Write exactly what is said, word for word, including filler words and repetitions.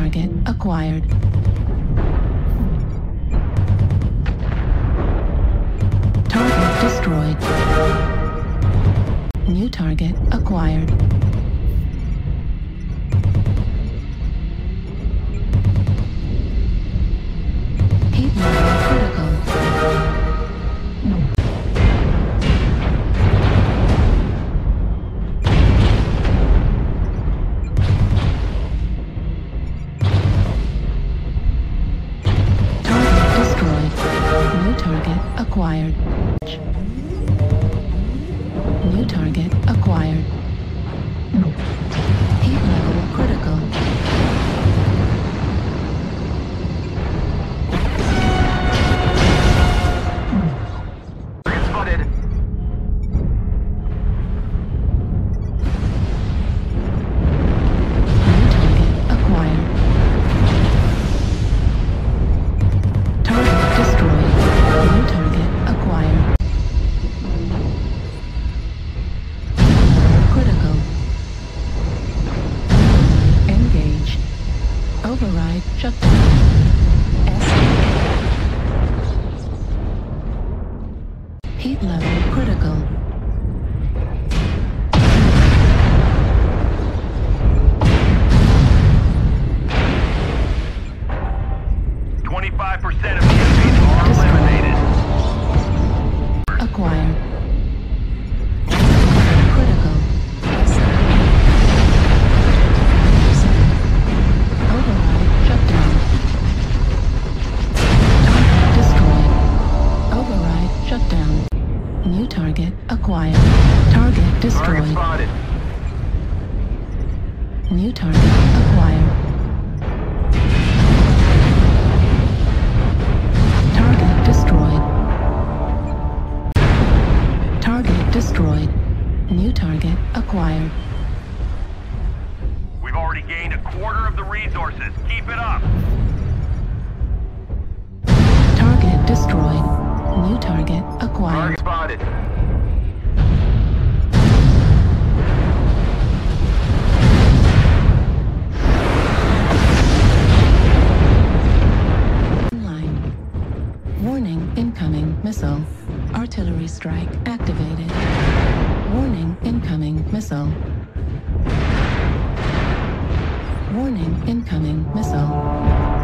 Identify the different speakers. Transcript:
Speaker 1: target acquired. Target destroyed. New target acquired. Heat level critical. Target destroyed. New target acquired. New target acquired. Heat level critical.
Speaker 2: Spotted.
Speaker 1: New target acquired. Target destroyed. New target acquired. Critical. Engaged. Override shutdown. S. Heat level critical.
Speaker 2: twenty-five percent of enemies are eliminated.
Speaker 1: Acquired. Critical. Override shutdown. Target destroyed. Override shutdown. New target acquired. Target
Speaker 2: Target
Speaker 1: destroyed.
Speaker 2: spotted.
Speaker 1: New target acquired. Target destroyed. Target destroyed. New target acquired.
Speaker 2: We've already gained a quarter of the resources. Keep it up.
Speaker 1: Target destroyed. New target acquired.
Speaker 2: Target spotted.
Speaker 1: Line. Warning incoming missile. Artillery strike activated. Warning incoming missile. Warning incoming missile.